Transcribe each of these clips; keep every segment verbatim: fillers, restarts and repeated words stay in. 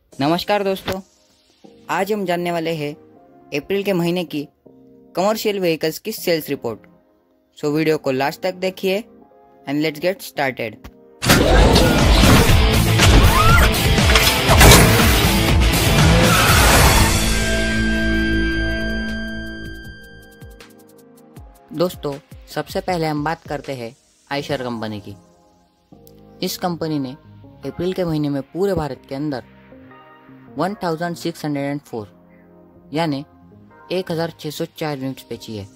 नमस्कार दोस्तों, आज हम जानने वाले हैं अप्रैल के महीने की कमर्शियल व्हीकल्स की सेल्स रिपोर्ट। सो वीडियो को लास्ट तक देखिए एंड लेट्स गेट स्टार्टेड। दोस्तों, सबसे पहले हम बात करते हैं आयशर कंपनी की। इस कंपनी ने अप्रैल के महीने में पूरे भारत के अंदर सोलह सौ चार यानी एक हज़ार छह सौ चार यूनिट्स बेची है।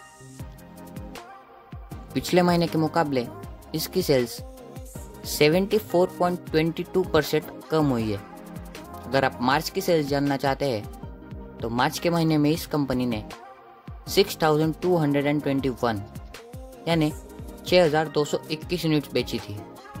पिछले महीने के मुकाबले इसकी सेल्स चौहत्तर पॉइंट दो दो परसेंट कम हुई है। अगर आप मार्च की सेल्स जानना चाहते हैं तो मार्च के महीने में इस कंपनी ने छह हज़ार दो सौ इक्कीस यानी छह हज़ार दो सौ इक्कीस यूनिट्स बेची थी।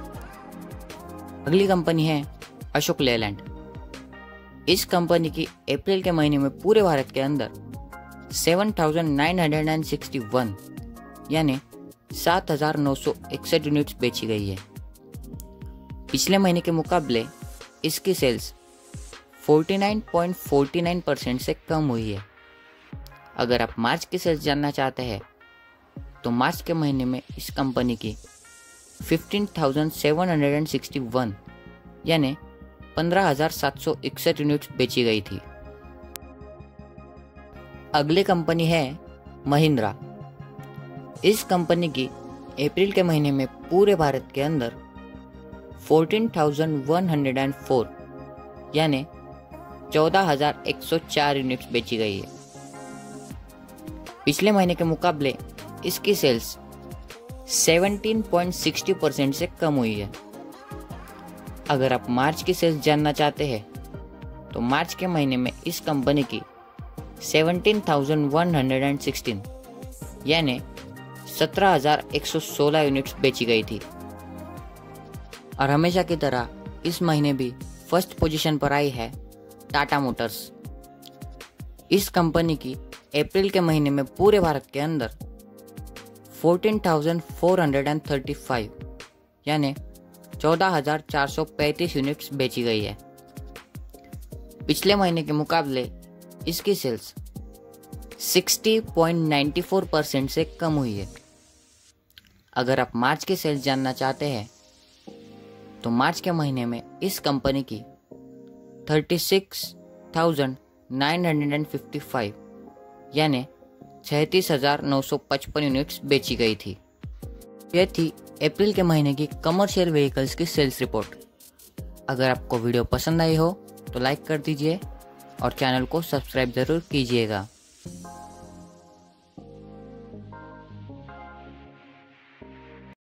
अगली कंपनी है अशोक लेलैंड। इस कंपनी की अप्रैल के महीने में पूरे भारत के अंदर सात हज़ार नौ सौ इकसठ यानी सात हज़ार नौ सौ इकसठ यूनिट्स बेची गई है। पिछले महीने के मुकाबले इसकी सेल्स उनचास पॉइंट चार नौ परसेंट से कम हुई है। अगर आप मार्च की सेल्स जानना चाहते हैं तो मार्च के महीने में इस कंपनी की पंद्रह हज़ार सात सौ इकसठ यानी पंद्रह हज़ार सात सौ इकसठ यूनिट्स बेची गई थी। अगली कंपनी है महिंद्रा। इस कंपनी की अप्रैल के महीने में पूरे भारत के अंदर चौदह हज़ार एक सौ चार यानी चौदह हज़ार एक सौ चार यूनिट्स बेची गई है। पिछले महीने के मुकाबले इसकी सेल्स सत्रह पॉइंट छह शून्य परसेंट से कम हुई है। अगर आप मार्च की सेल्स जानना चाहते हैं तो मार्च के महीने में इस कंपनी की सत्रह हज़ार एक सौ सोलह यानी सत्रह हज़ार एक सौ सोलह यूनिट्स बेची गई थी। और हमेशा की तरह इस महीने भी फर्स्ट पोजीशन पर आई है टाटा मोटर्स। इस कंपनी की अप्रैल के महीने में पूरे भारत के अंदर चौदह हज़ार चार सौ पैंतीस यानी चौदह हज़ार चार सौ पैंतीस यूनिट्स बेची गई है। पिछले महीने के मुकाबले इसकी सेल्स साठ पॉइंट नौ चार परसेंट से कम हुई है। अगर आप मार्च की सेल्स जानना चाहते हैं तो मार्च के महीने में इस कंपनी की छत्तीस हज़ार नौ सौ पचपन यानी छत्तीस हज़ार नौ सौ पचपन यूनिट्स बेची गई थी। यह थी अप्रैल के महीने की कमर्शियल व्हीकल्स की सेल्स रिपोर्ट। अगर आपको वीडियो पसंद आई हो तो लाइक कर दीजिए और चैनल को सब्सक्राइब जरूर कीजिएगा।